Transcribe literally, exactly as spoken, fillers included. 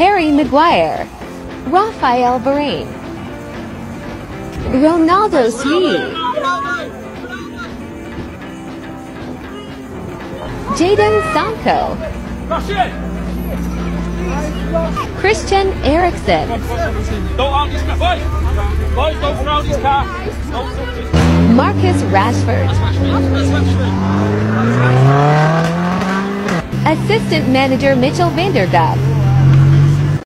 Harry Maguire, Rafael Varane, Ronaldo Smee, Jadon Sancho, Christian Eriksen, Marcus Rashford, Assistant Manager Mitchell van der Gap.